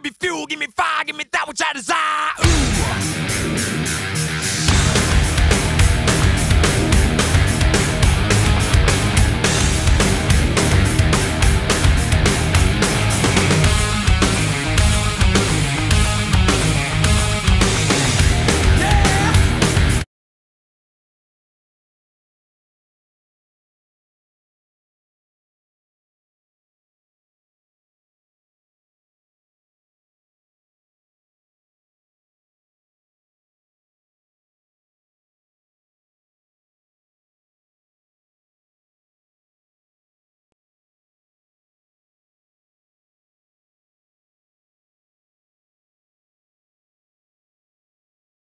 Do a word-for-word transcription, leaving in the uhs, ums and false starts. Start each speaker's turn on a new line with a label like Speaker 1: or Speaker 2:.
Speaker 1: me fuel, give me fire, give me that which I desire.